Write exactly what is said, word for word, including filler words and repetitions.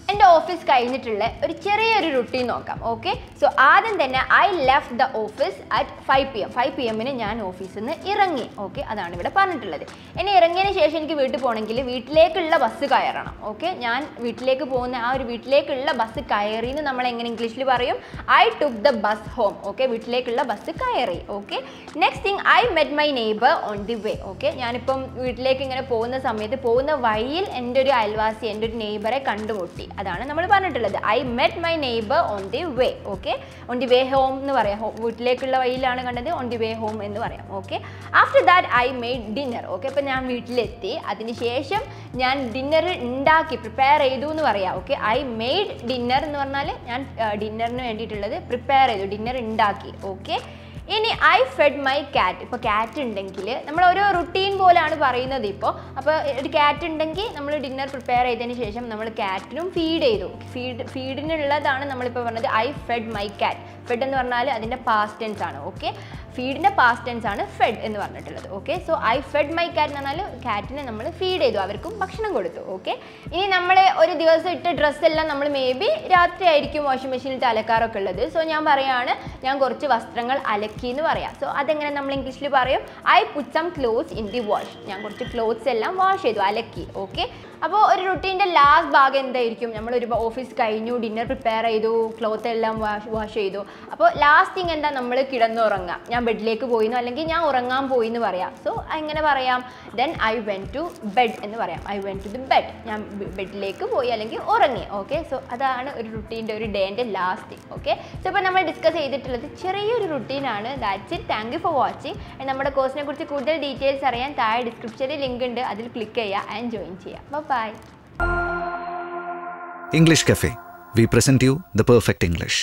എൻ്റെ ഓഫീസ് കഴിഞ്ഞിട്ടുള്ള ഒരു ചെറിയൊരു റുട്ടീൻ നോക്കാം. ഓക്കെ, സോ ആദ്യം തന്നെ I left the office at five P M five P എമ്മിന് ഞാൻ ഓഫീസിൽ നിന്ന് ഇറങ്ങി. ഓക്കെ, അതാണ് ഇവിടെ പറഞ്ഞിട്ടുള്ളത്. ഇനി ഇറങ്ങിയതിന് ശേഷം എനിക്ക് വീട്ടിൽ പോകണമെങ്കിൽ വീട്ടിലേക്കുള്ള ബസ് കയറണം. ഓക്കെ, ഞാൻ വീട്ടിലേക്ക് പോകുന്ന ആ ഒരു വീട്ടിലേക്കുള്ള ബസ് കയറി എന്ന് നമ്മൾ എങ്ങനെ ഇംഗ്ലീഷിൽ പറയും? I took the bus home. Okay, വീട്ടിലേക്കുള്ള ബസ് കയറി. Okay, next thing I met my neighbour on the way. Okay, ഞാനിപ്പം വീട്ടിലേക്ക് ഇങ്ങനെ പോകുന്ന സമയത്ത് പോകുന്ന വഴിയിൽ എൻ്റെ ഒരു അയൽവാസി എൻ്റെ ഒരു നെയ്ബറെ കണ്ടുമുട്ടി. അതാണ് നമ്മൾ പറഞ്ഞിട്ടുള്ളത്. I met my neighbour on the way. Okay, on the way home എന്ന് പറയാം. വീട്ടിലേക്കുള്ള വഴിയിലാണ് കണ്ടത്, ഓൺ ദി വേ ഹോം എന്ന് പറയാം. Okay, after that I made dinner. Okay, അപ്പോൾ ഞാൻ വീട്ടിലെത്തി. അതിന് ശേഷം ഞാൻ ഡിന്നർ ഉണ്ടാക്കി പ്രിപ്പയർ ചെയ്തു എന്ന് പറയാം. ഓക്കെ, ഐ മെയ്ഡ് ഡിന്നർ എന്ന് പറഞ്ഞാൽ ഞാൻ ഡിന്നറിന് വേണ്ടിയിട്ടുള്ളത് പ്രിപ്പയർ ചെയ്തു, ഡിന്നർ ഉണ്ടാക്കി. ഓക്കെ, ഇനി ഐ ഫെഡ് മൈ ക്യാറ്റ്. ഇപ്പോൾ ക്യാറ്റ് ഉണ്ടെങ്കിൽ നമ്മൾ ഓരോ റുട്ടീൻ പോലെയാണ് പറയുന്നത്. ഇപ്പോൾ അപ്പോൾ ഒരു ക്യാറ്റ് ഉണ്ടെങ്കിൽ നമ്മൾ ഡിന്നർ പ്രിപ്പയർ ചെയ്തതിന് ശേഷം നമ്മൾ ക്യാറ്റിനും ഫീഡ് ചെയ്തു. ഫീഡ് ഫീഡിനുള്ളതാണ് നമ്മളിപ്പോൾ പറഞ്ഞത് I fed my cat. Fed എന്ന് പറഞ്ഞാൽ അതിൻ്റെ പാസ്റ്റ് ടെൻസ് ആണ്. ഓക്കെ, ഫീഡിൻ്റെ പാസ്റ്റ് ടെൻസ് ആണ് ഫെഡ് എന്ന് പറഞ്ഞിട്ടുള്ളത്. Okay, so I fed my cat എന്ന് പറഞ്ഞാൽ ക്യാറ്റിനെ നമ്മൾ ഫീഡ് ചെയ്തു, അവർക്കും ഭക്ഷണം കൊടുത്തു. ഓക്കെ, ഇനി നമ്മൾ ഒരു ദിവസം ഇട്ട ഡ്രസ്സെല്ലാം നമ്മൾ മേ ബി രാത്രി ആയിരിക്കും വാഷിംഗ് മെഷീനിൽ അലക്കാറൊക്കെ ഉള്ളത്. സോ ഞാൻ പറയുകയാണ് ഞാൻ കുറച്ച് വസ്ത്രങ്ങൾ അലക്കി എന്ന് പറയാം. സോ അതെങ്ങനെ നമ്മൾ ഇംഗ്ലീഷിൽ പറയും? I put some clothes in the wash. ഞാൻ കുറച്ച് ക്ലോത്ത്സ് എല്ലാം വാഷ് ചെയ്തു, അലക്കി. ഓക്കെ, അപ്പോൾ ഒരു റുട്ടീൻ്റെ ലാസ്റ്റ് ഭാഗം എന്തായിരിക്കും? നമ്മൾ ഒരു ഓഫീസ് കഴിഞ്ഞു, ഡിന്നർ പ്രിപ്പയർ ചെയ്തു, ക്ലോത്ത് എല്ലാം വാഷ് വാഷ് ചെയ്തു. അപ്പോൾ ലാസ്റ്റ് തിങ് എന്താ? നമ്മൾ കിടന്നുറങ്ങാം. ഞാൻ ബെഡിലേക്ക് പോയിന്നു, അല്ലെങ്കിൽ ഞാൻ ഉറങ്ങാൻ പോയി എന്ന് പറയാം. സോ എങ്ങനെ പറയാം? Then I went to bed എന്ന് പറയാം. I went to the bed. ഞാൻ ബെഡിലേക്ക് പോയി അല്ലെങ്കിൽ ഉറങ്ങി. ഓക്കെ, സോ അതാണ് ഒരു റുട്ടീൻ്റെ ഒരു ഡേൻ്റെ ലാസ്റ്റ് തിങ്. ഓക്കെ, സോ ഇപ്പോൾ നമ്മൾ ഡിസ്കസ് ചെയ്തിട്ടുള്ളത് ചെറിയൊരു റുട്ടീനാണ്. That's it. Thank you for watching. നമ്മുടെ കോഴ്സിനെ കുറിച്ച് കൂടുതൽ ഡീറ്റെയിൽസ് അറിയാൻ താഴെ ഡിസ്ക്രിപ്ഷനിൽ ലിങ്ക് ഉണ്ട്, അതിൽ ക്ലിക്ക് ചെയ്യുക ആൻഡ് ജോയിൻ ചെയ്യുക. Bye. English Cafe. We present you the perfect English.